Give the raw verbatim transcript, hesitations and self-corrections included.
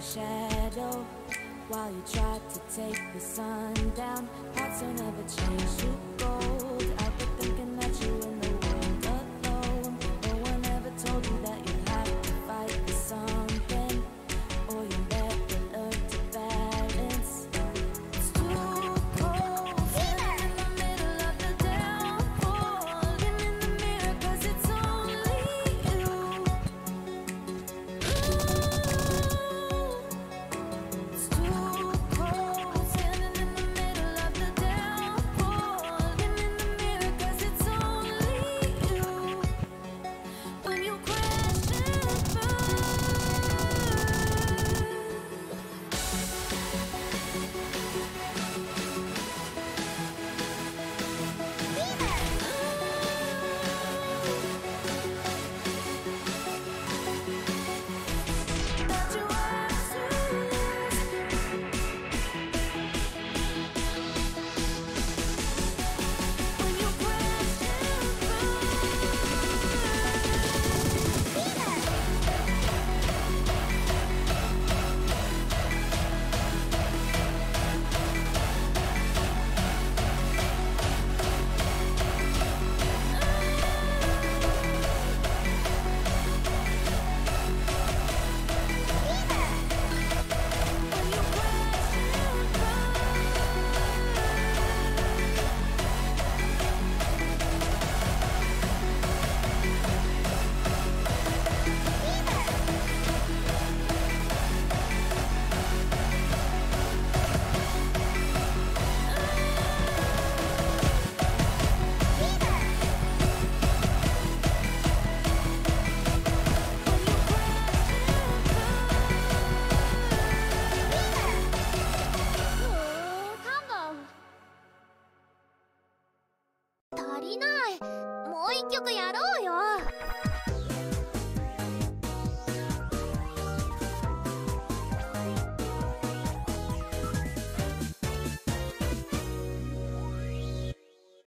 shadow while you tried to take the sun down. Hearts will never change to gold. Out there thinking that you in the world alone. No one ever told you that you have to fight for something, or you never learn to balance. It's too cold, standing in the middle of the downpour. Looking in the mirror 'cause it's only you. It's too cold, standing in the middle of the downpour. Looking in the mirror 'cause it's only you. When you crash and burn. That you are to lose. When you crash and足りない。もう一曲やろうよ。